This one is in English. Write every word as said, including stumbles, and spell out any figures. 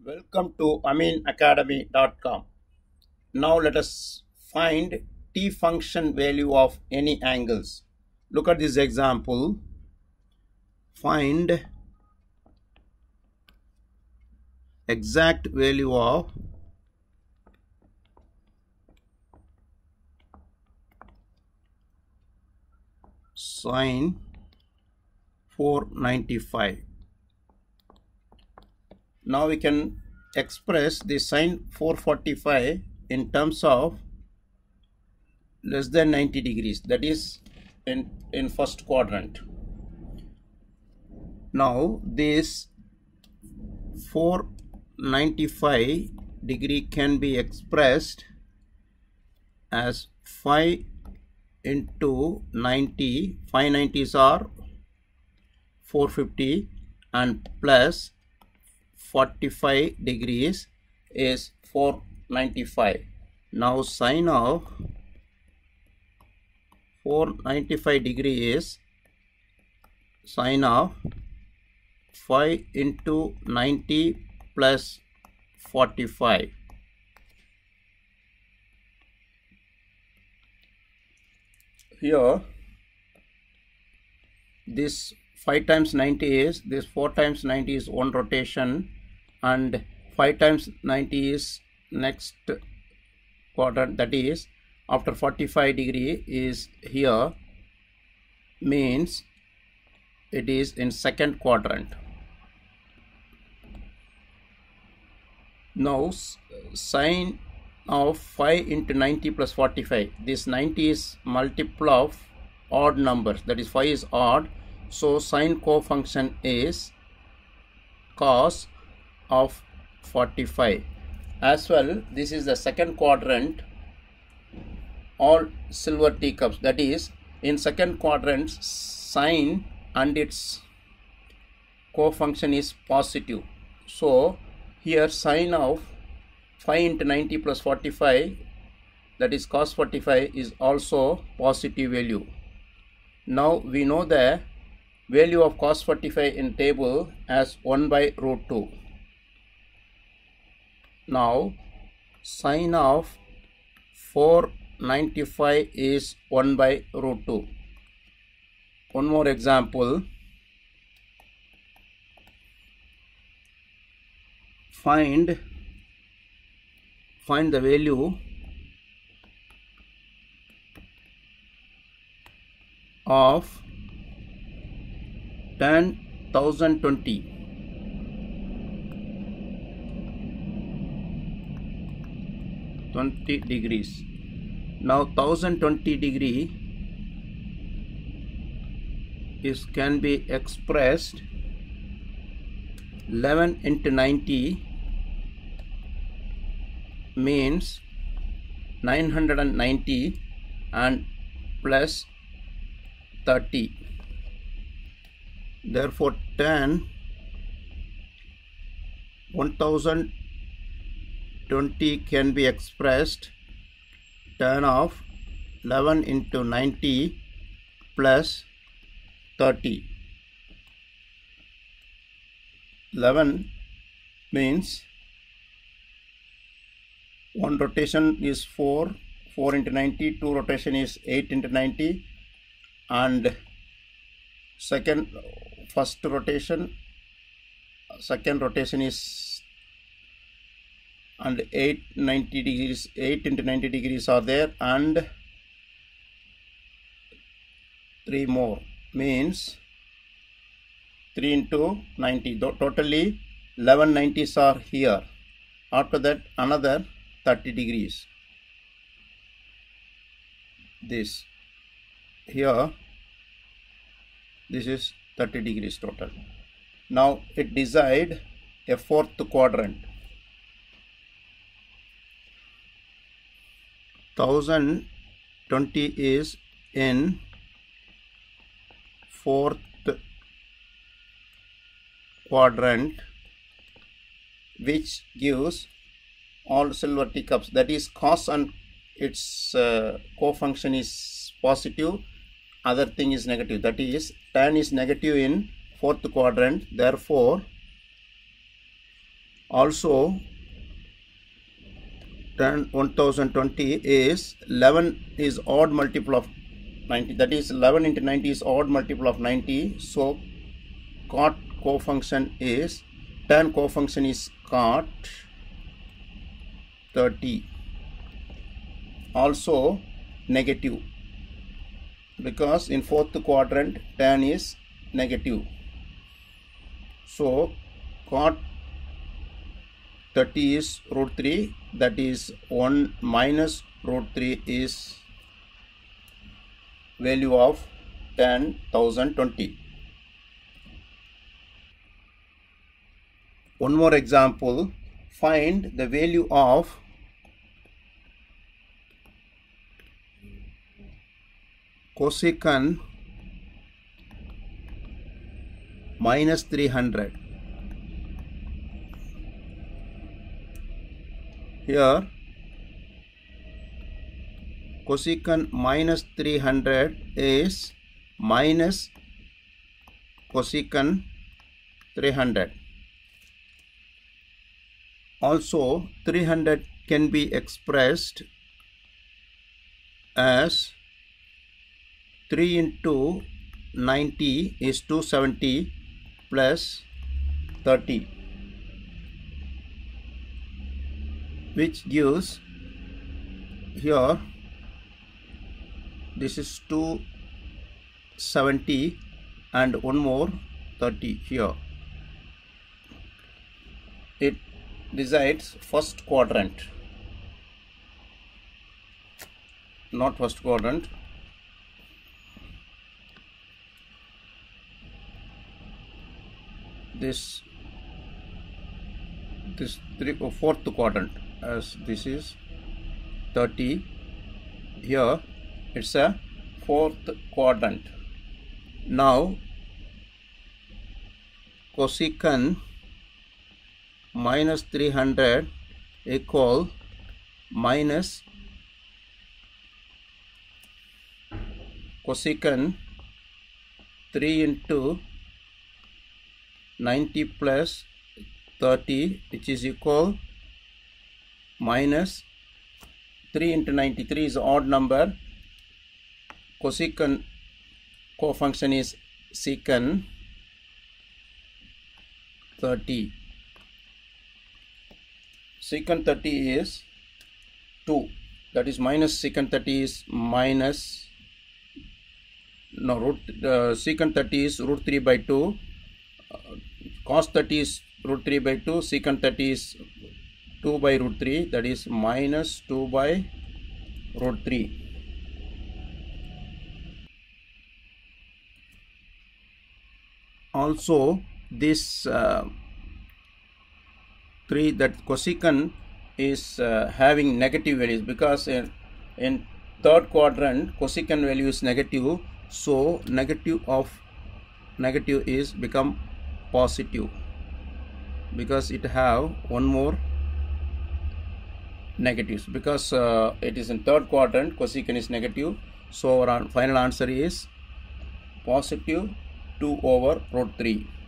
Welcome to amin academy dot com. Now let us find t function value of any angles. Look at this example. Find exact value of sine four ninety-five. Now we can express the sine four forty-five in terms of less than ninety degrees, that is in, in first quadrant. Now this four ninety-five degree can be expressed as five into ninety. five nineties are four fifty and plus forty-five degrees is four ninety-five. Now sine of four ninety-five degree is sine of five into ninety plus forty-five. Here this five times ninety is, this four times ninety is one rotation, and five times ninety is next quadrant, that is after forty-five degree is here, means it is in second quadrant. Now sine of five into ninety plus forty-five, this ninety is multiple of odd numbers, that is five is odd, so sine cofunction is cos of forty-five. As well, this is the second quadrant, all silver teacups, that is in second quadrant sine and its cofunction is positive. So here sine of five into ninety plus forty-five, that is cos forty-five, is also positive value. Now we know the value of cos forty-five in table as one by root two. Now sine of four ninety-five is one by root two. One more example. Find find the value of tan one thousand twenty. twenty degrees. Now one thousand twenty degree is can be expressed eleven into ninety means nine hundred ninety and plus thirty. Therefore tan one thousand twenty can be expressed tan of eleven into ninety plus thirty. eleven means one rotation is four, four into ninety, two rotation is eight into ninety, and second first rotation second rotation is, and eight ninety degrees, eight into ninety degrees are there, and three more means three into ninety, totally eleven nineties are here. After that another thirty degrees, this here, this is thirty degrees total. Now it decide a fourth quadrant. one thousand twenty is in fourth quadrant, which gives all silver teacups, that is cos and its uh, cofunction is positive, other thing is negative, that is tan is negative in fourth quadrant. Therefore Also ten one thousand twenty is eleven is odd multiple of ninety, that is eleven into ninety is odd multiple of ninety, so cot cofunction is tan cofunction is cot thirty. Also negative, because in fourth quadrant tan is negative, so cot thirty is root three, that is one minus root three is value of tan one thousand twenty. One more example, find the value of cosecant minus three hundred. Here cosecant minus three hundred is minus cosecant three hundred. Also three hundred can be expressed as three into ninety is two hundred seventy plus thirty, which gives here this is two hundred seventy and one more thirty here. It decides first quadrant, not first quadrant, this this three or fourth quadrant, as this is thirty, here it's a fourth quadrant. Now cosecant minus three hundred equal minus cosecant three into ninety plus thirty, which is equal minus three into ninety. three is odd number, cosecant cofunction is secant thirty. Secant thirty is two, that is minus secant thirty is minus no root uh, secant thirty is root three by two, uh, cos thirty is root three by two, secant thirty is two by root three, that is minus two by root three. Also this uh, three, that cosecant is uh, having negative values, because in, in third quadrant cosecant value is negative, so negative of negative is become positive, because it have one more negatives, because uh, it is in third quadrant cosecant is negative, so our final answer is positive two over root three.